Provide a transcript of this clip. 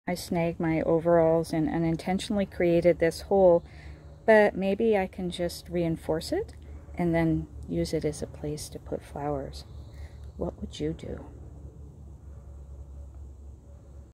I snagged my overalls and unintentionally created this hole, but maybe I can just reinforce it and then use it as a place to put flowers. What would you do?